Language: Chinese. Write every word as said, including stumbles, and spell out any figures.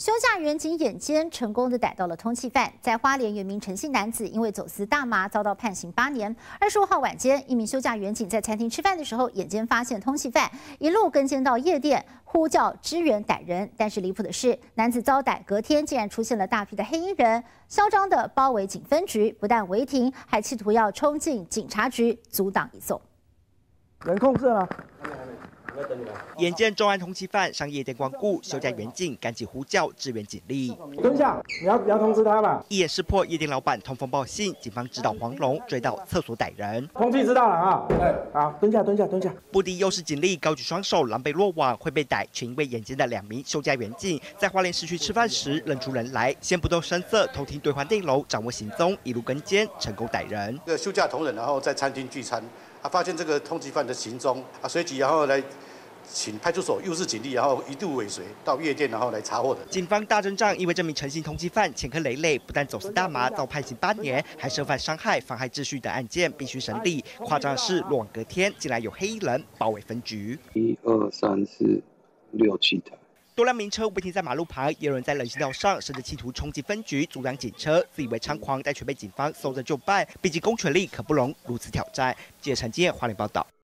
休假远景眼尖，成功的逮到了通缉犯。在花莲，有名陈姓男子因为走私大麻遭到判刑八年。二十五号晚间，一名休假远景在餐厅吃饭的时候，眼尖发现通缉犯，一路跟监到夜店，呼叫支援逮人。但是离谱的是，男子遭逮隔天竟然出现了大批的黑衣人，嚣张的包围警分局，不但违停，还企图要冲进警察局阻挡移送。 人控制了。 眼见重案通缉犯上夜店光顾，休假远景赶紧呼叫支援警力。 蹲下，你要你要通知他吧。 一眼识破夜店老板通风报信，警方指导黄龙追到厕所逮人。 通缉知道了啊，哎，好，蹲下，蹲下，蹲下。 不敌优势警力高举双手，狼狈落网，会被逮，却因为眼尖的两名休假远景在花莲市区吃饭时认出人来，先不动声色偷听对话内容，掌握行踪，一路跟监，成功逮人。 这个休假同仁，然后在餐厅聚餐，他发现这个通缉犯的行踪，啊，随即然后来。 请派出所诱使警力，然后一度尾随到夜店，然后来查获的。 警方大阵仗，因为这名陈姓通缉犯前科累累，不但走私大麻遭判刑八年，还涉犯伤害、妨害秩序等案件，必须审理。夸张的是，落网隔天竟然有黑衣人包围分局。 一二三四六七台。 多辆名车违停在马路旁，也有人在人行道上，甚至企图冲进分局阻挡警车，自以为猖狂，但却被警方搜证就办。毕竟公权力可不容如此挑战。记者陈建华联报道。